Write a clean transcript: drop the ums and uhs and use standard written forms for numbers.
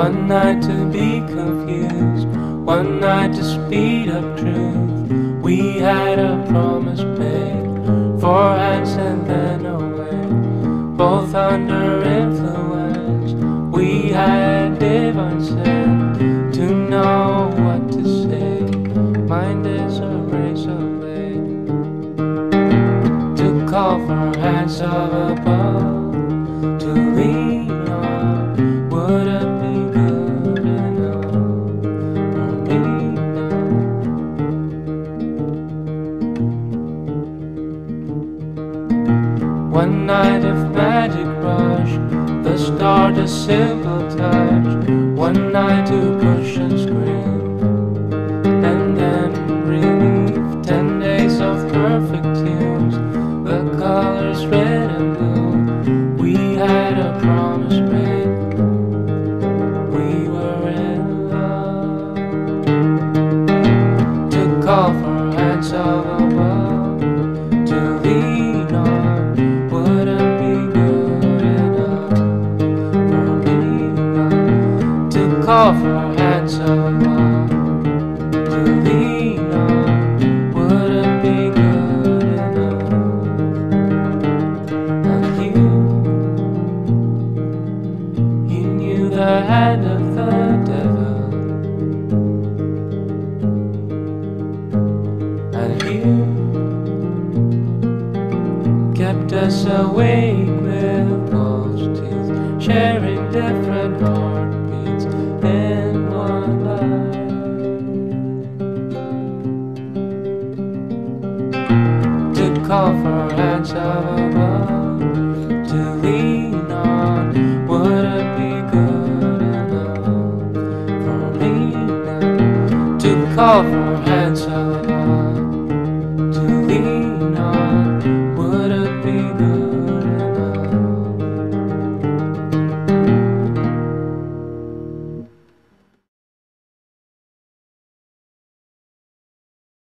One night to be confused, one night to speed up truth. We had a promise made, 4 hands and then away, both under influence. We had divine sense to know what to say. Mind is a razor blade to call for hands of above, to lean on. Would it be good enough for me now? One night of magic rush, the start a simple touch. One night to push and scream, and then relief. 10 days of perfect tunes, the colors red and blue. We had a promise made, we were in love. To call for hands of above, to lean on. Would it be good enough for me now? To call for hands of above, to lean on. Would it be good enough? And you knew the hand of the devil, and you kept us awake with false teeth, sharing different heartbeats in one life. To call for hands of above, to lean on. Would it be good enough for me now? To call for